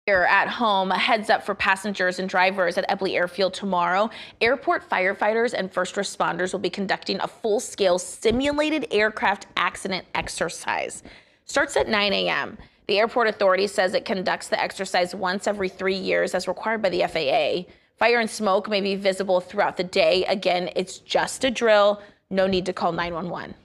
Here at home, a heads up for passengers and drivers at Eppley Airfield tomorrow. Airport firefighters and first responders will be conducting a full-scale simulated aircraft accident exercise. Starts at 9 a.m. The airport authority says it conducts the exercise once every 3 years as required by the FAA. Fire and smoke may be visible throughout the day. Again, it's just a drill. No need to call 911.